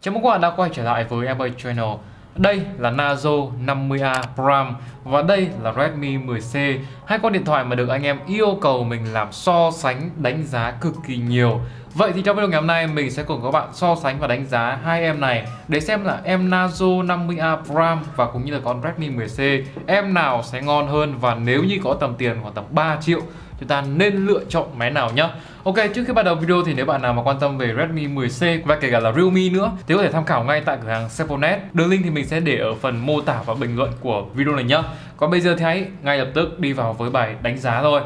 Chào mừng các bạn đã quay trở lại với Em Channel. Đây là Nazo 50A Prime và đây là Redmi 10C, hai con điện thoại mà được anh em yêu cầu mình làm so sánh đánh giá cực kỳ nhiều. Vậy thì trong video ngày hôm nay mình sẽ cùng các bạn so sánh và đánh giá hai em này để xem là em Nazo 50A Prime và cũng như là con Redmi 10C em nào sẽ ngon hơn, và nếu như có tầm tiền khoảng tầm 3 triệu chúng ta nên lựa chọn máy nào nhá. Ok, trước khi bắt đầu video thì nếu bạn nào mà quan tâm về Redmi 10C và kể cả là Realme nữa thì có thể tham khảo ngay tại cửa hàng Sephornet. Đường link thì mình sẽ để ở phần mô tả và bình luận của video này nhá. Còn bây giờ thì hãy ngay lập tức đi vào với bài đánh giá thôi.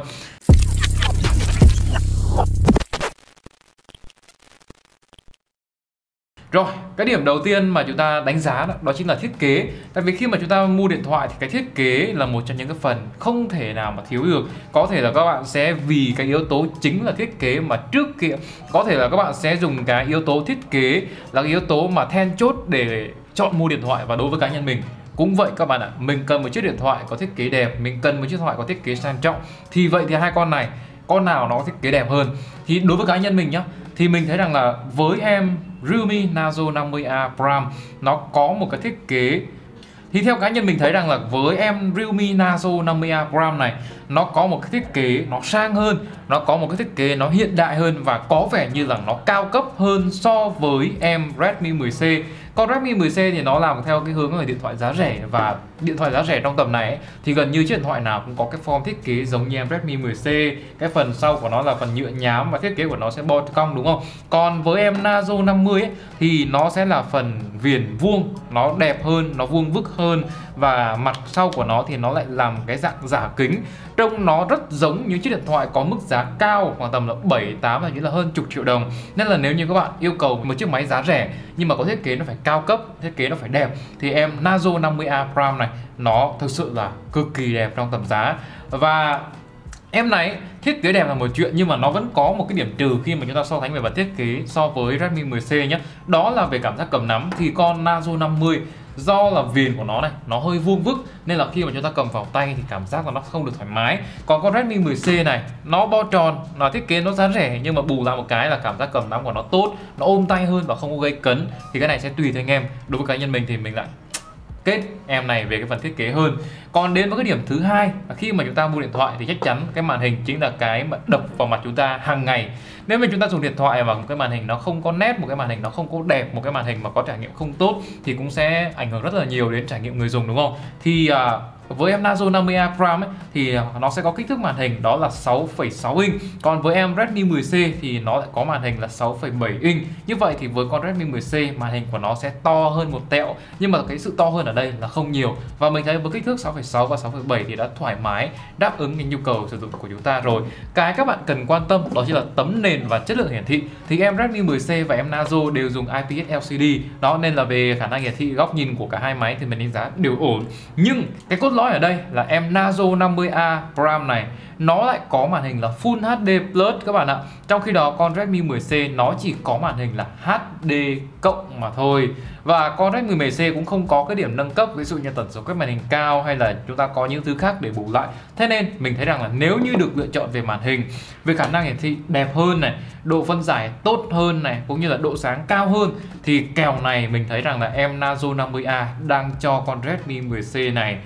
Rồi, cái điểm đầu tiên mà chúng ta đánh giá đó chính là thiết kế. Tại vì khi mà chúng ta mua điện thoại thì cái thiết kế là một trong những cái phần không thể nào mà thiếu được. Có thể là các bạn sẽ vì cái yếu tố chính là thiết kế mà trước kia có thể là các bạn sẽ dùng cái yếu tố thiết kế là cái yếu tố mà then chốt để chọn mua điện thoại. Và đối với cá nhân mình cũng vậy các bạn ạ. Mình cần một chiếc điện thoại có thiết kế đẹp, mình cần một chiếc điện thoại có thiết kế sang trọng. Thì vậy thì hai con này, con nào nó thiết kế đẹp hơn? Thì đối với cá nhân mình nhá, thì mình thấy rằng là với em Realme Nazo 50A Prime nó có một cái thiết kế, thì theo cá nhân mình thấy rằng là với em Realme Nazo 50A Prime này nó có một cái thiết kế nó sang hơn, nó có một cái thiết kế nó hiện đại hơn và có vẻ như là nó cao cấp hơn so với em Redmi 10C. Còn Redmi 10C thì nó làm theo cái hướng là điện thoại giá rẻ, và điện thoại giá rẻ trong tầm này ấy, thì gần như chiếc điện thoại nào cũng có cái form thiết kế giống như em Redmi 10C. Cái phần sau của nó là phần nhựa nhám và thiết kế của nó sẽ bo cong, đúng không? Còn với em Nazo 50 ấy, thì nó sẽ là phần viền vuông, nó đẹp hơn, nó vuông vức hơn, và mặt sau của nó thì nó lại làm cái dạng giả kính. Trông nó rất giống những chiếc điện thoại có mức giá cao khoảng tầm là 7-8, là như là hơn chục triệu đồng. Nên là nếu như các bạn yêu cầu một chiếc máy giá rẻ nhưng mà có thiết kế nó phải cao cấp, thiết kế nó phải đẹp, thì em Nazo 50A Prime này nó thực sự là cực kỳ đẹp trong tầm giá. Và em này thiết kế đẹp là một chuyện, nhưng mà nó vẫn có một cái điểm trừ khi mà chúng ta so sánh về mặt thiết kế so với Redmi 10C nhé. Đó là về cảm giác cầm nắm. Thì con Nazo 50 do là viền của nó này nó hơi vuông vức nên là khi mà chúng ta cầm vào tay thì cảm giác là nó không được thoải mái. Còn con Redmi 10C này nó bo tròn, nó thiết kế nó giá rẻ, nhưng mà bù lại một cái là cảm giác cầm nắm của nó tốt, nó ôm tay hơn và không có gây cấn. Thì cái này sẽ tùy theo anh em. Đối với cá nhân mình thì mình lại kết em này về cái phần thiết kế hơn. Còn đến với cái điểm thứ hai, khi mà chúng ta mua điện thoại thì chắc chắn cái màn hình chính là cái mà đập vào mặt chúng ta hàng ngày. Nếu mà chúng ta dùng điện thoại mà một cái màn hình nó không có nét, một cái màn hình nó không có đẹp, một cái màn hình mà có trải nghiệm không tốt thì cũng sẽ ảnh hưởng rất là nhiều đến trải nghiệm người dùng, đúng không? Thì với em Nazo 50A Prime ấy, thì nó sẽ có kích thước màn hình đó là 6,6 inch. Còn với em Redmi 10C thì nó lại có màn hình là 6,7 inch. Như vậy thì với con Redmi 10C màn hình của nó sẽ to hơn một tẹo, nhưng mà cái sự to hơn ở đây là không nhiều. Và mình thấy với kích thước 6,6 và 6,7 thì đã thoải mái đáp ứng cái nhu cầu sử dụng của chúng ta rồi. Cái các bạn cần quan tâm đó chính là tấm nền và chất lượng hiển thị. Thì em Redmi 10C và em Nazo đều dùng IPS LCD. Đó nên là về khả năng hiển thị, góc nhìn của cả hai máy thì mình đánh giá đều ổn. Nhưng cái cốt lõi ở đây là em Nazo 50A Prime này nó lại có màn hình là Full HD Plus các bạn ạ. Trong khi đó con Redmi 10C nó chỉ có màn hình là HD cộng mà thôi. Và con Redmi 10C cũng không có cái điểm nâng cấp, ví dụ như tần số quét màn hình cao hay là chúng ta có những thứ khác để bù lại. Thế nên mình thấy rằng là nếu như được lựa chọn về màn hình, về khả năng hiển thị đẹp hơn này, độ phân giải tốt hơn này, cũng như là độ sáng cao hơn, thì kèo này mình thấy rằng là em Nazo 50A đang cho con Redmi 10C này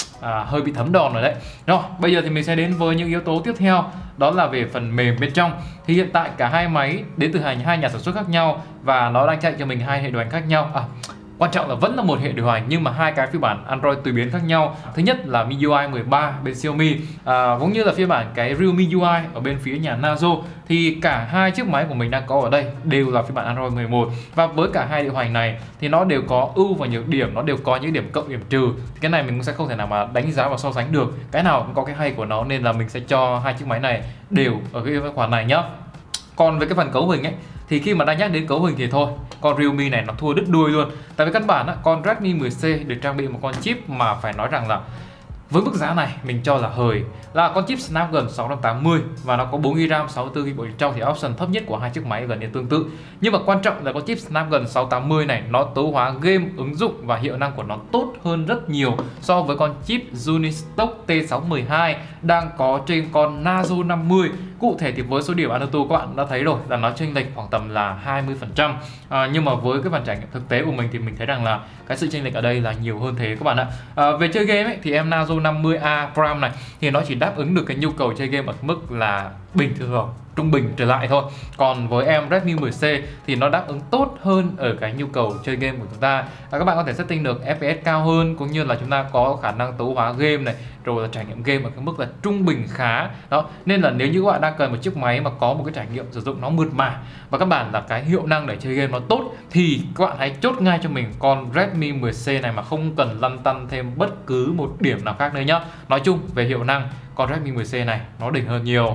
hơi bị thấm đòn rồi đấy. Rồi, bây giờ thì mình sẽ đến với những yếu tố tiếp theo, đó là về phần mềm bên trong. Thì hiện tại cả hai máy đến từ hai nhà sản xuất khác nhau và nó đang chạy cho mình hai hệ điều hành khác nhau. Quan trọng là vẫn là một hệ điều hành nhưng mà hai cái phiên bản Android tùy biến khác nhau. Thứ nhất là MIUI 13 bên Xiaomi, cũng như là phiên bản cái Realme UI ở bên phía nhà Nazo. Thì cả hai chiếc máy của mình đang có ở đây đều là phiên bản Android 11. Và với cả hai điều hành này thì nó đều có ưu và nhược điểm, nó đều có những điểm cộng, điểm trừ. Thì cái này mình cũng sẽ không thể nào mà đánh giá và so sánh được. Cái nào cũng có cái hay của nó, nên là mình sẽ cho hai chiếc máy này đều ở cái khoản này nhá. Còn về cái phần cấu hình ấy, thì khi mà đang nhắc đến cấu hình thì thôi, con Realme này nó thua đứt đuôi luôn. Tại vì căn bản con Redmi 10C được trang bị một con chip mà phải nói rằng là với mức giá này mình cho là hời, là con chip Snapdragon 680 và nó có 4GB RAM, 64GB bộ trong, thì option thấp nhất của hai chiếc máy gần như tương tự. Nhưng mà quan trọng là con chip Snapdragon 680 này nó tối hóa game, ứng dụng và hiệu năng của nó tốt hơn rất nhiều so với con chip Unistock T612 đang có trên con Nazo 50. Cụ thể thì với số điểm Antutu các bạn đã thấy rồi là nó chênh lệch khoảng tầm là 20%. Nhưng mà với cái phần trải nghiệm thực tế của mình thì mình thấy rằng là cái sự chênh lệch ở đây là nhiều hơn thế các bạn ạ. Về chơi game ấy, thì em Nazo 50A Prime này thì nó chỉ đáp ứng được cái nhu cầu chơi game ở mức là bình thường, trung bình trở lại thôi. Còn với em Redmi 10C thì nó đáp ứng tốt hơn ở cái nhu cầu chơi game của chúng ta. Các bạn có thể setting được FPS cao hơn, cũng như là chúng ta có khả năng tấu hóa game này, rồi là trải nghiệm game ở cái mức là trung bình khá đó. Nên là nếu như các bạn đang cần một chiếc máy mà có một cái trải nghiệm sử dụng nó mượt mà và các bạn là cái hiệu năng để chơi game nó tốt, thì các bạn hãy chốt ngay cho mình con Redmi 10C này mà không cần lăn tăn thêm bất cứ một điểm nào khác nữa nhá. Nói chung về hiệu năng, con Redmi 10C này nó đỉnh hơn nhiều.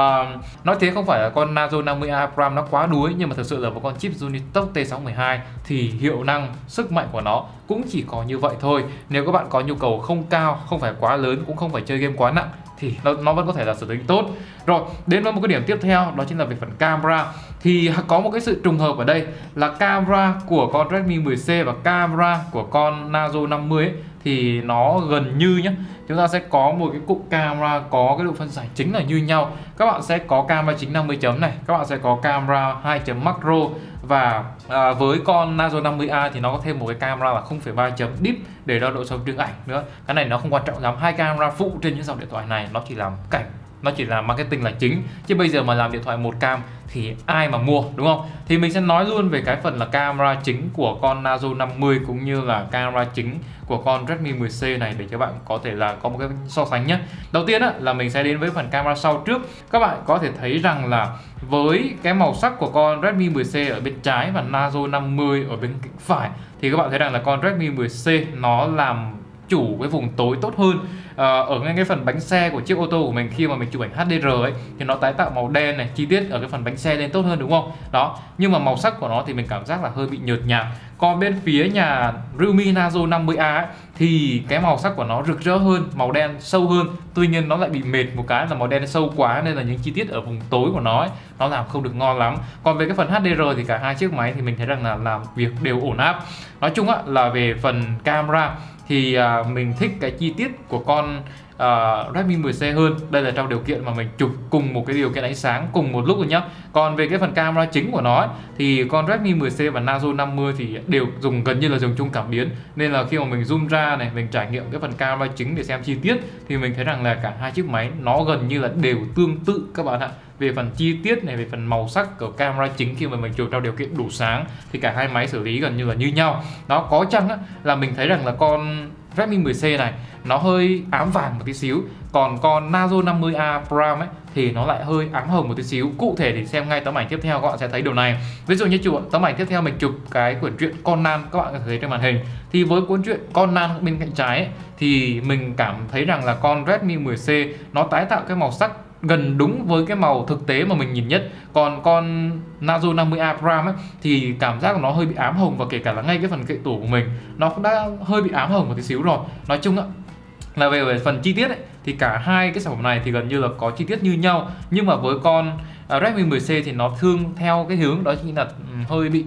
Nói thế không phải là con Nazo 50A Prime nó quá đuối, nhưng mà thực sự là một con chip Unitox T612 thì hiệu năng, sức mạnh của nó cũng chỉ có như vậy thôi. Nếu các bạn có nhu cầu không cao, không phải quá lớn, cũng không phải chơi game quá nặng thì nó vẫn có thể là sử dụng tốt. Rồi, đến với một cái điểm tiếp theo, đó chính là về phần camera. Thì có một cái sự trùng hợp ở đây là camera của con Redmi 10C và camera của con Nazo 50 ấy, thì nó gần như nhé, chúng ta sẽ có một cái cụm camera có cái độ phân giải chính là như nhau. Các bạn sẽ có camera chính 50 chấm này, các bạn sẽ có camera 2 chấm macro, và với con Nazo 50A thì nó có thêm một cái camera là 0,3 chấm deep để đo độ sâu trưng ảnh nữa. Cái này nó không quan trọng lắm, hai camera phụ trên những dòng điện thoại này nó chỉ làm cảnh, nó chỉ là marketing là chính, chứ bây giờ mà làm điện thoại một cam thì ai mà mua, đúng không? Thì mình sẽ nói luôn về cái phần là camera chính của con Nazo 50 cũng như là camera chính của con Redmi 10C này để cho bạn có thể là có một cái so sánh nhé. Đầu tiên á, là mình sẽ đến với phần camera sau trước. Các bạn có thể thấy rằng là với cái màu sắc của con Redmi 10C ở bên trái và Nazo 50 ở bên cạnh phải, thì các bạn thấy rằng là con Redmi 10C nó làm chủ cái vùng tối tốt hơn. Ở ngay cái phần bánh xe của chiếc ô tô của mình, khi mà mình chụp ảnh HDR ấy thì nó tái tạo màu đen này, chi tiết ở cái phần bánh xe lên tốt hơn, đúng không? Đó, nhưng mà màu sắc của nó thì mình cảm giác là hơi bị nhợt nhạt. Còn bên phía nhà Realme Nazo 50A ấy, thì cái màu sắc của nó rực rỡ hơn, màu đen sâu hơn. Tuy nhiên nó lại bị mệt một cái là màu đen sâu quá, nên là những chi tiết ở vùng tối của nó ấy, nó làm không được ngon lắm. Còn về cái phần HDR thì cả hai chiếc máy thì mình thấy rằng là làm việc đều ổn áp. Nói chung á, là về phần camera thì mình thích cái chi tiết của con Redmi 10C hơn. Đây là trong điều kiện mà mình chụp cùng một cái điều kiện ánh sáng cùng một lúc rồi nhá. Còn về cái phần camera chính của nó ấy, thì con Redmi 10C và Nazo 50 thì đều dùng gần như là dùng chung cảm biến, nên là khi mà mình zoom ra này, mình trải nghiệm cái phần camera chính để xem chi tiết thì mình thấy rằng là cả hai chiếc máy nó gần như là đều tương tự các bạn ạ. Về phần chi tiết này, về phần màu sắc của camera chính khi mà mình chụp trong điều kiện đủ sáng thì cả hai máy xử lý gần như là như nhau. Nó có chăng á, là mình thấy rằng là con Redmi 10C này nó hơi ám vàng một tí xíu, còn con Nazo 50A Prime ấy thì nó lại hơi ám hồng một tí xíu. Cụ thể thì xem ngay tấm ảnh tiếp theo các bạn sẽ thấy điều này. Ví dụ như tấm ảnh tiếp theo mình chụp cái quyển truyện Conan, các bạn có thể thấy trên màn hình, thì với cuốn truyện Conan bên cạnh trái ấy, thì mình cảm thấy rằng là con Redmi 10C nó tái tạo cái màu sắc gần đúng với cái màu thực tế mà mình nhìn nhất. Còn con Nazo 50A Prime ấy, thì cảm giác của nó hơi bị ám hồng, và kể cả là ngay cái phần kệ tủ của mình nó cũng đã hơi bị ám hồng một tí xíu rồi. Nói chung á, là về phần chi tiết ấy, thì cả hai cái sản phẩm này thì gần như là có chi tiết như nhau, nhưng mà với con Redmi 10C thì nó thương theo cái hướng đó chính là hơi bị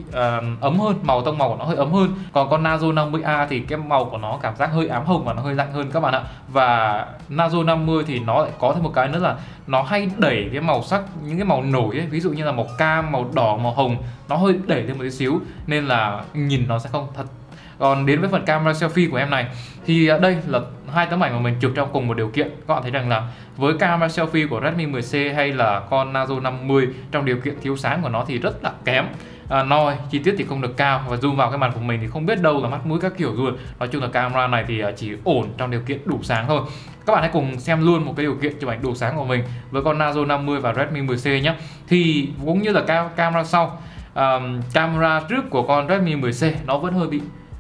ấm hơn, tông màu của nó hơi ấm hơn. Còn con Nazo 50A thì cái màu của nó cảm giác hơi ám hồng và nó hơi lạnh hơn các bạn ạ. Và Nazo 50 thì nó lại có thêm một cái nữa là nó hay đẩy cái màu sắc, những cái màu nổi ấy, ví dụ như là màu cam, màu đỏ, màu hồng, nó hơi đẩy thêm một tí xíu nên là nhìn nó sẽ không thật. Còn đến với phần camera selfie của em này thì đây là hai tấm ảnh mà mình chụp trong cùng một điều kiện. Các bạn thấy rằng là với camera selfie của Redmi 10C hay là con Nazo 50 trong điều kiện thiếu sáng của nó thì rất là kém. Noi, chi tiết thì không được cao, và zoom vào cái mặt của mình thì không biết đâu là mắt mũi các kiểu luôn. Nói chung là camera này thì chỉ ổn trong điều kiện đủ sáng thôi. Các bạn hãy cùng xem luôn một cái điều kiện chụp ảnh đủ sáng của mình với con Nazo 50 và Redmi 10C nhé. Thì cũng như là camera sau, camera trước của con Redmi 10C nó vẫn hơi bị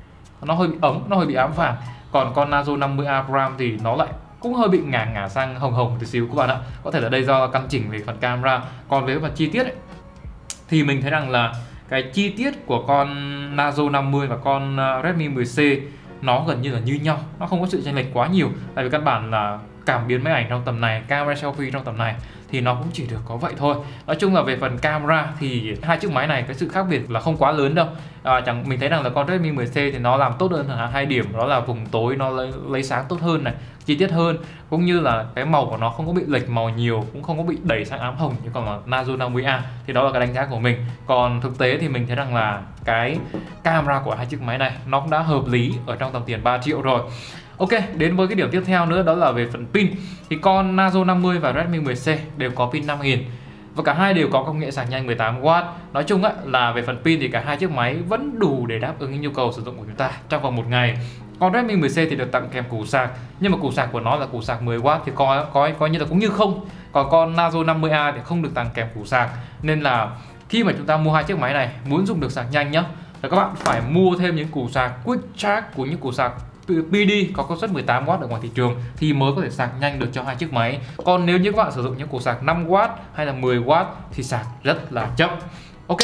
ấm, nó hơi bị ám vàng. Còn con Nazo 50A Prime thì nó lại cũng hơi bị ngả sang hồng một tí xíu các bạn ạ. Có thể là đây do căn chỉnh về phần camera. Còn về phần chi tiết ấy, thì mình thấy rằng là cái chi tiết của con Nazo 50 và con Redmi 10C nó gần như là như nhau, nó không có sự chênh lệch quá nhiều. Tại vì căn bản là cảm biến máy ảnh trong tầm này, camera selfie trong tầm này thì nó cũng chỉ được có vậy thôi. Nói chung là về phần camera thì hai chiếc máy này cái sự khác biệt là không quá lớn đâu. Mình thấy rằng là con Redmi 10C thì nó làm tốt hơn là 2 điểm, đó là vùng tối nó lấy sáng tốt hơn này, chi tiết hơn, cũng như là cái màu của nó không có bị lệch màu nhiều, cũng không có bị đẩy sang ám hồng như còn là Nazo 50A. Thì đó là cái đánh giá của mình. Còn thực tế thì mình thấy rằng là cái camera của hai chiếc máy này nó cũng đã hợp lý ở trong tầm tiền 3 triệu rồi. Ok, đến với cái điểm tiếp theo nữa, đó là về phần pin. Thì con Nazo 50 và Redmi 10C đều có pin 5000 và cả hai đều có công nghệ sạc nhanh 18W. Nói chung là về phần pin thì cả hai chiếc máy vẫn đủ để đáp ứng nhu cầu sử dụng của chúng ta trong vòng một ngày. Còn Redmi 10C thì được tặng kèm củ sạc, nhưng mà củ sạc của nó là củ sạc 10W thì coi như là cũng như không. Còn con Nazo 50A thì không được tặng kèm củ sạc, nên là khi mà chúng ta mua hai chiếc máy này muốn dùng được sạc nhanh nhá, thì các bạn phải mua thêm những củ sạc Quick Charge của những củ sạc PD có công suất 18W ở ngoài thị trường thì mới có thể sạc nhanh được cho hai chiếc máy. Còn nếu như các bạn sử dụng những củ sạc 5W hay là 10W thì sạc rất là chậm. Ok.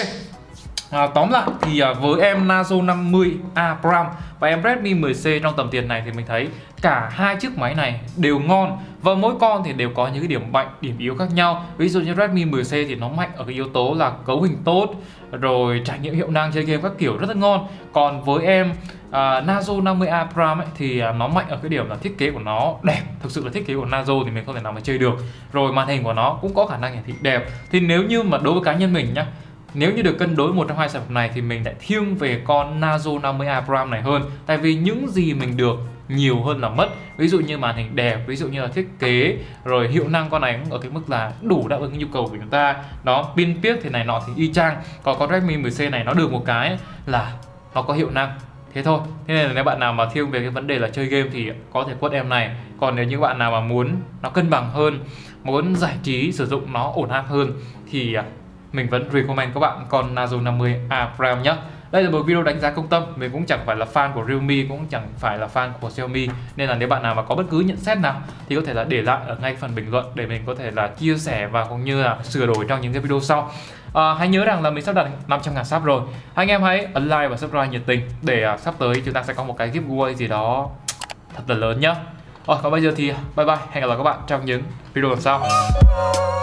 Tóm lại thì với em Nazo 50A Prime và em Redmi 10C trong tầm tiền này thì mình thấy cả hai chiếc máy này đều ngon và mỗi con thì đều có những cái điểm mạnh, điểm yếu khác nhau. Ví dụ như Redmi 10C thì nó mạnh ở cái yếu tố là cấu hình tốt, rồi trải nghiệm hiệu năng chơi game các kiểu rất là ngon. Còn với em Nazo 50A Prime thì nó mạnh ở cái điểm là thiết kế của nó đẹp. Thực sự là thiết kế của Nazo thì mình không thể nào mà chơi được. Rồi màn hình của nó cũng có khả năng hiển thị đẹp. Thì nếu như mà đối với cá nhân mình nhá, nếu như được cân đối một trong hai sản phẩm này thì mình lại thiêng về con Nazo 50A Prime này hơn. Tại vì những gì mình được nhiều hơn là mất. Ví dụ như màn hình đẹp, ví dụ như là thiết kế, rồi hiệu năng con này cũng ở cái mức là đủ đáp ứng nhu cầu của chúng ta. Đó, pin piếc thì này nọ thì y chang. Còn con Redmi 10C này nó được một cái là nó có hiệu năng. Thế thôi. Thế nên là nếu bạn nào mà thiêng về cái vấn đề là chơi game thì có thể quất em này. Còn nếu như bạn nào mà muốn nó cân bằng hơn, muốn giải trí sử dụng nó ổn áp hơn thì mình vẫn recommend các bạn con Nazo 50A Prime nhé. Đây là một video đánh giá công tâm, mình cũng chẳng phải là fan của Realme, cũng chẳng phải là fan của Xiaomi, nên là nếu bạn nào mà có bất cứ nhận xét nào thì có thể là để lại ở ngay phần bình luận để mình có thể là chia sẻ và cũng như là sửa đổi trong những cái video sau. Hãy nhớ rằng là mình sắp đặt 500.000 sub rồi, anh em hãy ấn like và subscribe nhiệt tình để sắp tới chúng ta sẽ có một cái giveaway gì đó thật là lớn nhá. Còn bây giờ thì bye bye, hẹn gặp lại các bạn trong những video lần sau.